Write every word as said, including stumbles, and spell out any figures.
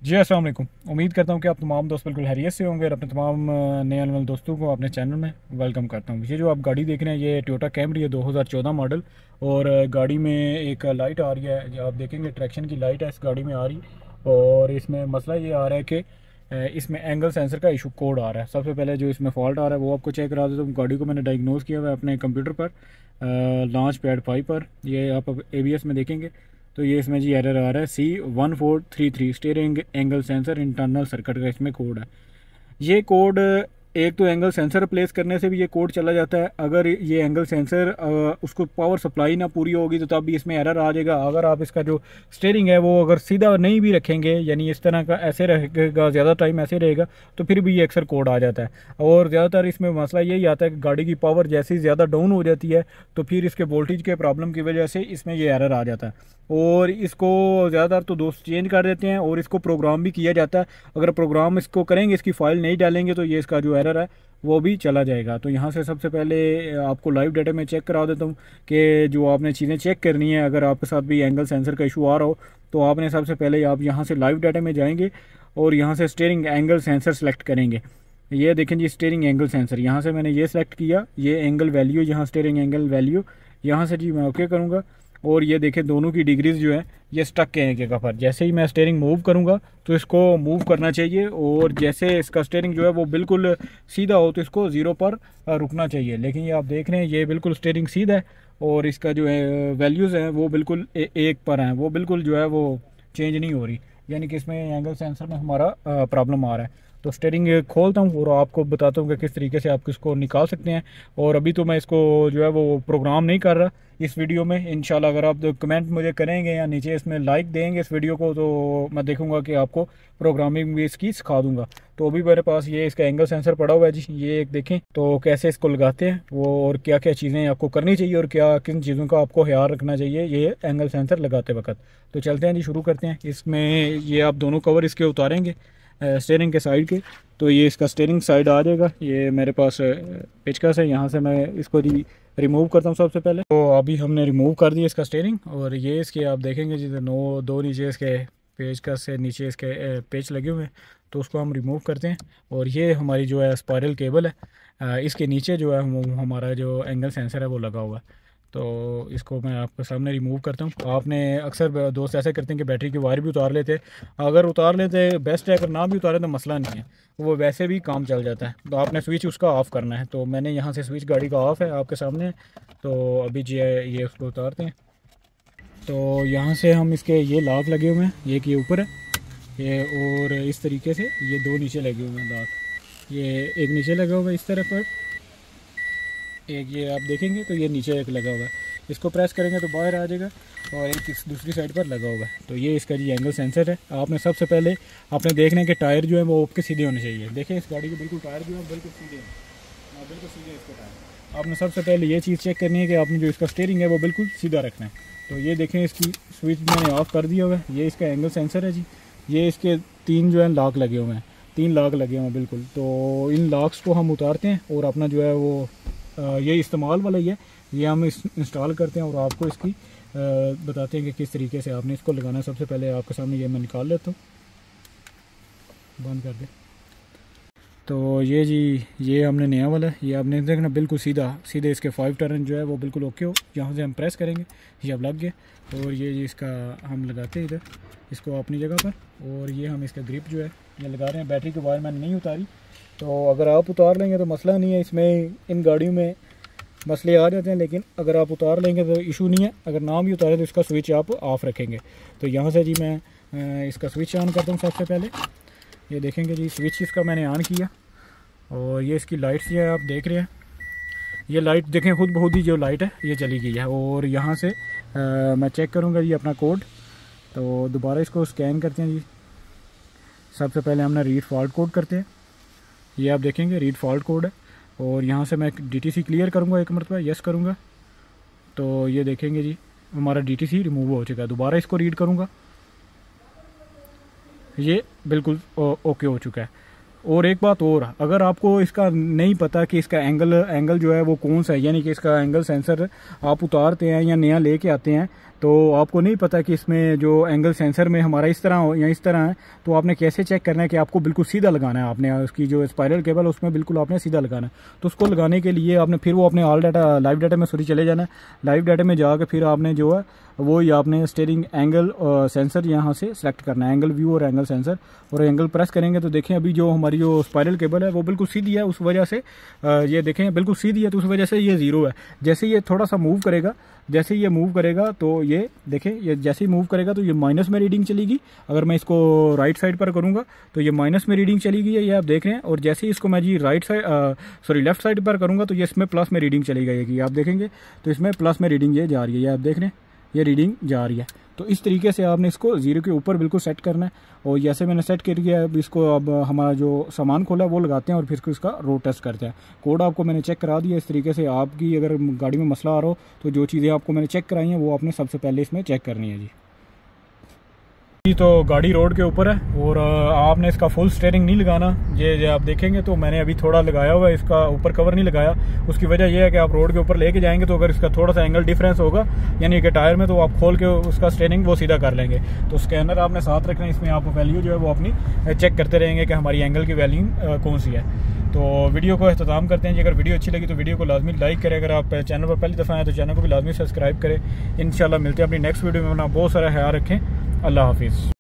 जी अस्सलाम वालेकुम। उम्मीद करता हूँ कि आप तमाम दोस्त बिल्कुल हैरियत से होंगे और अपने तमाम अ, नए आने वाले दोस्तों को अपने चैनल में वेलकम करता हूँ। ये जो आप गाड़ी देख रहे हैं ये टोयोटा कैमरी है दो हज़ार चौदह मॉडल। और अ, गाड़ी में एक लाइट आ रही है, जो आप देखेंगे ट्रैक्शन की लाइट है इस गाड़ी में आ रही। और इसमें मसला ये आ रहा है कि अ, इसमें एंगल सेंसर का इशू कोड आ रहा है। सबसे पहले जो इसमें फॉल्ट आ रहा है वो आपको चेक करा देता हूँ। गाड़ी को मैंने डायग्नोज किया हुआ है अपने कंप्यूटर पर, लॉन्च पैड फाइव पर। ये आप ए बी एस में देखेंगे तो ये इसमें जी एरर आ रहा है C one four three three steering angle sensor internal circuit का इसमें कोड है। ये कोड एक तो एंगल सेंसर रिप्लेस करने से भी ये कोड चला जाता है। अगर ये एंगल सेंसर उसको पावर सप्लाई ना पूरी होगी तो तब भी इसमें एरर आ जाएगा। अगर आप इसका जो स्टीयरिंग है वो अगर सीधा नहीं भी रखेंगे, यानी इस तरह का ऐसे रहेगा, ज़्यादा टाइम ऐसे रहेगा, तो फिर भी ये अक्सर कोड आ जाता है। और ज़्यादातर इसमें मसला यही आता है कि गाड़ी की पावर जैसे ही ज़्यादा डाउन हो जाती है तो फिर इसके वोल्टेज के प्रॉब्लम की वजह से इसमें ये एरर आ जाता है। और इसको ज़्यादातर तो दोस्त चेंज कर देते हैं और इसको प्रोग्राम भी किया जाता है। अगर प्रोग्राम इसको करेंगे, इसकी फ़ाइल नहीं डालेंगे तो ये इसका जो एरर है वो भी चला जाएगा। तो यहाँ से सबसे पहले आपको लाइव डाटा में चेक करा देता हूँ कि जो आपने चीज़ें चेक करनी है। अगर आपके साथ भी एंगल सेंसर का इशू आ रहा हो तो आपने सबसे पहले आप यहाँ से लाइव डाटा में जाएंगे और यहाँ से स्टीयरिंग एंगल सेंसर सेलेक्ट करेंगे। ये देखें जी, स्टीयरिंग एंगल सेंसर, यहाँ से मैंने ये सेलेक्ट किया, ये एंगल वैल्यू, यहाँ स्टीयरिंग एंगल वैल्यू, यहाँ से जी मैं ओके करूँगा। और ये देखें दोनों की डिग्रीज जो है ये स्टक के हैं एक जगह पर। जैसे ही मैं स्टीयरिंग मूव करूँगा तो इसको मूव करना चाहिए, और जैसे इसका स्टीयरिंग जो है वो बिल्कुल सीधा हो तो इसको ज़ीरो पर रुकना चाहिए। लेकिन ये आप देख रहे हैं ये बिल्कुल स्टीयरिंग सीधा है और इसका जो है वैल्यूज़ हैं वो बिल्कुल ए, एक पर हैं, वो बिल्कुल जो है वो चेंज नहीं हो रही, यानी कि इसमें एंगल सेंसर में हमारा प्रॉब्लम आ रहा है। तो स्टीयरिंग खोलता हूँ और आपको बताता हूँ कि किस तरीके से आप इसको निकाल सकते हैं। और अभी तो मैं इसको जो है वो प्रोग्राम नहीं कर रहा इस वीडियो में। इंशाल्लाह अगर आप कमेंट मुझे करेंगे या नीचे इसमें लाइक देंगे इस वीडियो को तो मैं देखूंगा कि आपको प्रोग्रामिंग भी इसकी सिखा दूंगा। तो अभी मेरे पास ये इसका एंगल सेंसर पड़ा हुआ है जी, ये एक देखें तो कैसे इसको लगाते हैं वो, और क्या क्या चीज़ें आपको करनी चाहिए और क्या किन चीज़ों का आपको ख्याल रखना चाहिए ये एंगल सेंसर लगाते वक्त। तो चलते हैं जी, शुरू करते हैं। इसमें ये आप दोनों कवर इसके उतारेंगे स्टीयरिंग के साइड के, तो ये इसका स्टीयरिंग साइड आ जाएगा। ये मेरे पास पेचकस है, यहाँ से मैं इसको री रिमूव करता हूँ सबसे पहले। तो अभी हमने रिमूव कर दिया इसका स्टीयरिंग, और ये इसके आप देखेंगे जिधर नो दो नीचे इसके पेचकस से नीचे इसके पेच लगे हुए हैं, तो उसको हम रिमूव करते हैं। और ये हमारी जो है स्पायरल केबल है, इसके नीचे जो है हमारा जो एंगल सेंसर है वो लगा हुआ है। तो इसको मैं आपके सामने रिमूव करता हूँ। आपने अक्सर दोस्त ऐसे करते हैं कि बैटरी की वायर भी उतार लेते हैं, अगर उतार लेते बेस्ट है, अगर ना भी उतारे तो मसला नहीं है, वो वैसे भी काम चल जाता है। तो आपने स्विच उसका ऑफ़ करना है। तो मैंने यहाँ से स्विच गाड़ी का ऑफ़ है आपके सामने, तो अभी जो है ये उसको उतारते हैं। तो यहाँ से हम इसके ये लॉक लगे हुए हैं, ये कि ऊपर है ये, और इस तरीके से ये दो नीचे लगे हुए हैं लॉक। ये एक नीचे लगा हुआ है इस तरफ पर, एक ये आप देखेंगे तो ये नीचे एक लगा हुआ है, इसको प्रेस करेंगे तो बाहर आ जाएगा, और एक इस दूसरी साइड पर लगा हुआ है। तो ये इसका जी एंगल सेंसर है। आपने सबसे पहले आपने देखना है कि टायर जो है वो आपके सीधे होने चाहिए। देखें इस गाड़ी के बिल्कुल टायर जो है बिल्कुल सीधे हैं, हाँ बिल्कुल सीधे इसके टायर। आपने सबसे पहले ये चीज़ चेक करनी है कि आपने जो इसका स्टीयरिंग है वो बिल्कुल सीधा रखना है। तो ये देखें इसकी स्विच मैंने ऑफ़ कर दिया हुआ है, ये इसका एंगल सेंसर है जी। ये इसके तीन जो है लॉक लगे हुए हैं, तीन लॉक लगे हुए हैं बिल्कुल। तो इन लॉक्स को हम उतारते हैं और अपना जो है वो ये इस्तेमाल वाला ही है, ये हम इस इंस्टॉल करते हैं और आपको इसकी आ, बताते हैं कि किस तरीके से आपने इसको लगाना है। सबसे पहले आपके सामने ये मैं निकाल लेता हूँ, बंद कर दे। तो ये जी ये हमने नया वाला है, ये आपने देखना बिल्कुल सीधा सीधे इसके फाइव टर्न जो है वो बिल्कुल ओके हो। यहाँ से हम प्रेस करेंगे, ये अब लग गया। और ये जी इसका हम लगाते हैं इधर इसको अपनी जगह पर, और ये हम इसका ग्रिप जो है ये लगा रहे हैं। बैटरी की वायर मैंने नहीं उतारी, तो अगर आप उतार लेंगे तो मसला नहीं है। इसमें इन गाड़ियों में मसले आ जाते हैं, लेकिन अगर आप उतार लेंगे तो इशू नहीं है। अगर ना भी उतारें तो इसका स्विच आप ऑफ़ रखेंगे। तो यहाँ से जी मैं इसका स्विच ऑन करता हूँ सबसे पहले। ये देखेंगे जी स्विच इसका मैंने ऑन किया, और ये इसकी लाइट्स ये आप देख रहे हैं, ये लाइट देखें खुद बहुत ही जो लाइट है ये चली गई है। और यहाँ से आ, मैं चेक करूँगा जी अपना कोड। तो दोबारा इसको स्कैन करते हैं जी। सबसे पहले हमने रीड फॉल्ट कोड करते हैं, ये आप देखेंगे रीड फॉल्ट कोड है। और यहाँ से मैं डीटीसी क्लियर करूँगा, एक मरतबा यस करूँगा, तो ये देखेंगे जी हमारा डीटीसी रिमूव हो चुका है। दोबारा इसको रीड करूँगा, ये बिल्कुल ओके हो चुका है। और एक बात और, अगर आपको इसका नहीं पता कि इसका एंगल एंगल जो है वो कौन सा है, यानी कि इसका एंगल सेंसर आप उतारते हैं या नया लेके आते हैं तो आपको नहीं पता कि इसमें जो एंगल सेंसर में हमारा इस तरह हो या इस तरह है, तो आपने कैसे चेक करना है कि आपको बिल्कुल सीधा लगाना है। आपने उसकी जो स्पाइरल केबल उसमें बिल्कुल आपने सीधा लगाना है। तो उसको लगाने के लिए आपने फिर वो अपने ऑल डाटा लाइव डाटा में सॉरी चले जाना है। लाइव डाटा में जाकर फिर आपने जो है वो ये आपने स्टीयरिंग एंगल सेंसर यहाँ से सेलेक्ट करना है, एंगल व्यू और एंगल सेंसर, और एंगल प्रेस करेंगे तो देखें अभी जो हमारी जो स्पाइरल केबल है वो बिल्कुल सीधी है, उस वजह से ये देखें बिल्कुल सीधी है, तो उस वजह से ये ज़ीरो है। जैसे ये थोड़ा सा मूव करेगा, जैसे ये मूव करेगा तो ये देखें, ये जैसे ही मूव करेगा तो ये माइनस में रीडिंग चलेगी। अगर मैं इसको राइट साइड पर करूँगा तो ये माइनस में रीडिंग चलेगी, ये आप देख रहे हैं। और जैसे ही इसको मैं जी right side sorry left side पर करूँगा तो ये इसमें प्लस में रीडिंग चली जाएगी। आप देखेंगे तो इसमें प्लस में रीडिंग ये जा रही है, ये आप देख रहे हैं, ये रीडिंग जा रही है। तो इस तरीके से आपने इसको जीरो के ऊपर बिल्कुल सेट करना है। और जैसे मैंने सेट कर दिया, अब इसको अब हमारा जो सामान खोला है वो लगाते हैं और फिर इसका रोड टेस्ट करते हैं। कोड आपको मैंने चेक करा दिया। इस तरीके से आपकी अगर गाड़ी में मसला आ रहा हो तो जो चीज़ें आपको मैंने चेक कराई हैं वो आपने सबसे पहले इसमें चेक करनी है जी। तो गाड़ी रोड के ऊपर है और आपने इसका फुल स्टीयरिंग नहीं लगाना। ये ये आप देखेंगे तो मैंने अभी थोड़ा लगाया हुआ है, इसका ऊपर कवर नहीं लगाया। उसकी वजह यह है कि आप रोड के ऊपर लेके जाएंगे तो अगर इसका थोड़ा सा एंगल डिफरेंस होगा यानी कि टायर में, तो आप खोल के उसका स्टीयरिंग वो सीधा कर लेंगे। तो स्कैनर आपने साथ रखना है, इसमें आप वैल्यू जो है वो अपनी चेक करते रहेंगे कि हमारी एंगल की वैल्यू कौन सी है। तो वीडियो को इख्तिताम करते हैं जी। अगर वीडियो अच्छी लगी तो वीडियो को लाजमी लाइक करें। अगर आप चैनल पर पहली दफ़ा आए तो चैनल को भी लाजमी सब्सक्राइब करें। इंशाल्लाह मिलते हैं अपनी नेक्स्ट वीडियो में। अपना बहुत सारा ख्याल रखें। अल्लाह हाफिज़।